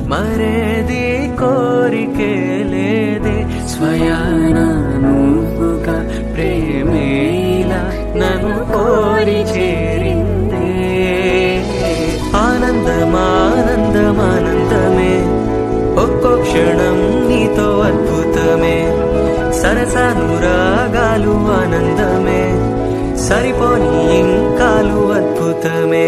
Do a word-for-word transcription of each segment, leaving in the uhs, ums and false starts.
మరేది కోరికే లేదే స్వయాన నువ్వుగా ప్రేమేలా నన్ను కోరి చేరిందే ఆనందమానందమానందమే ఒక్కో క్షణం నీతో అద్భుతమే సరసానురాగాలు ఆనందమే సరిపోని ఇంకాలు అద్భుతమే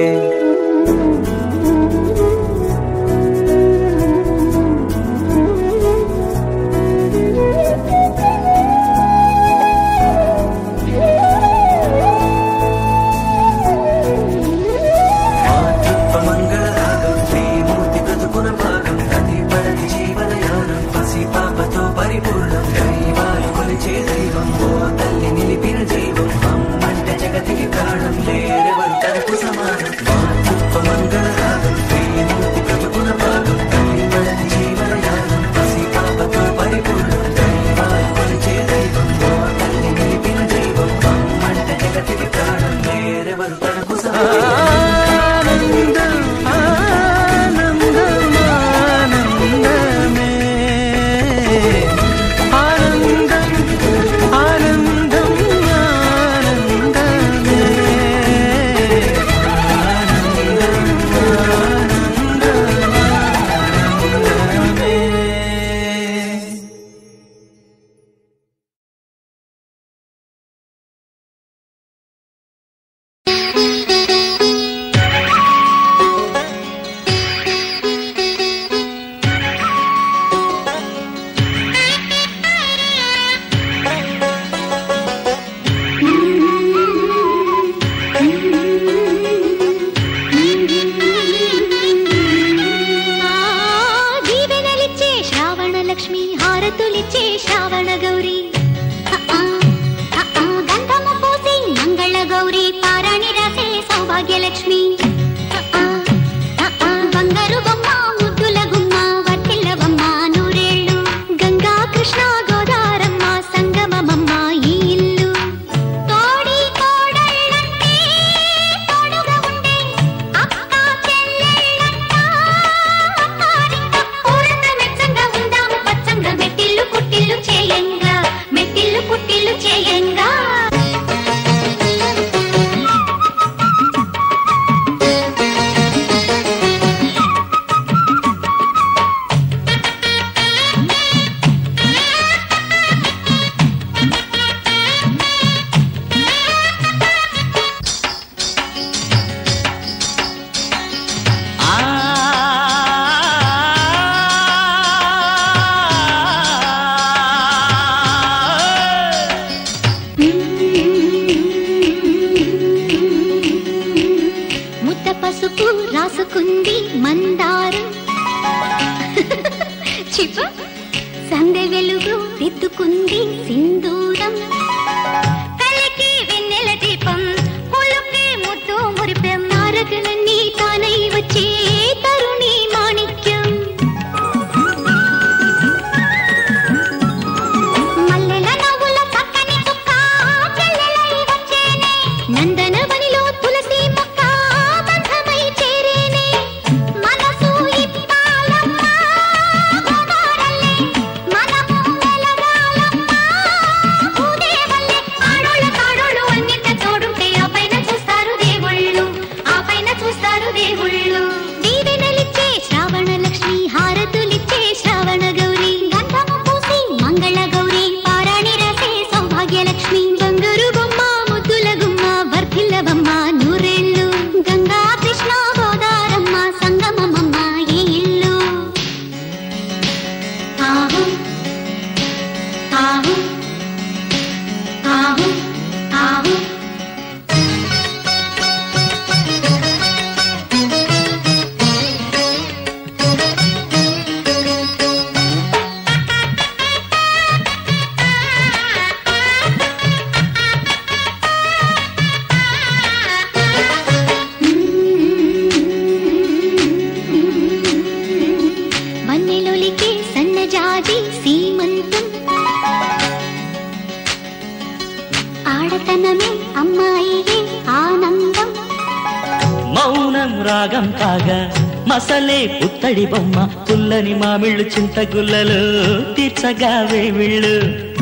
మౌనం రాగం కాగా మసలే పుత్తడి బొమ్మ పుల్లని మామిళ్ళు చింతగుల్లలు తీర్చగా వేవిళ్ళు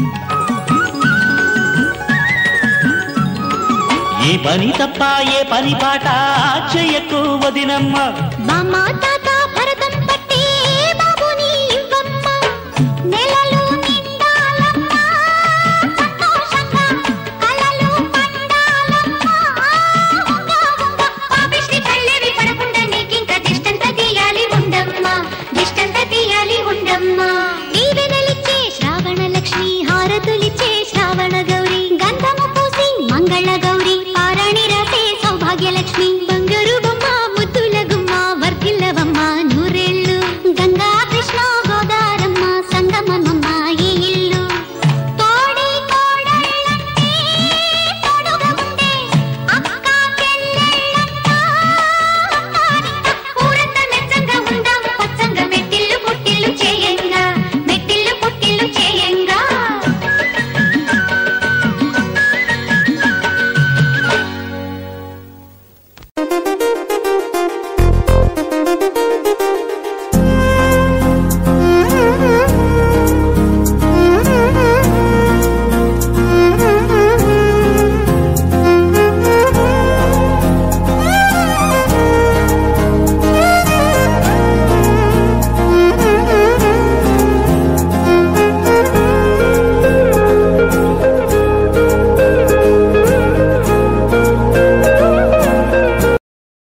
ఈ పని తప్ప ఏ పని పాట చెయ్యకు వదినమ్మ బామ్మ తాత భరతం పట్టి బాబుని ఇవ్వమ్మ నెలలు నిండాలమ్మ సంతోషంగా కలలు పండాలమ్మ ఉంగా ఉంగా పాపిష్టి కళ్ళేవి పడకుండా నీకింక దిష్టంత తీయాలి ఉండమ్మ దిష్టంత తీయాలి ఉండమ్మ దీవెనలిచ్చే శ్రావణ లక్ష్మి హారతులిచ్చే శ్రావణ గౌరీ గంధము పూసి మంగళ గౌరీ పారాణి రాసే సౌభాగ్యలక్ష్మి బంగారు బొమ్మ ముద్దుల గుమ్మ వర్ధిల్లవమ్మ నూరేళ్ళు గంగా కృష్ణ గోదారమ్మ సంగమమ్మ ఈ ఇల్లు తోడి కోడళ్ళంటే తోడుగా ఉండే అక్క చెల్లెళ్ళంతా ఊరంతా మెచ్చంగా ఉందాం పచ్చంగా మెట్టిల్లు పుట్టిల్లు చేయంగా మెట్టిల్లు పుట్టిల్లు చేయంగా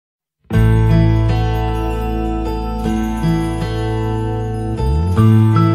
thank you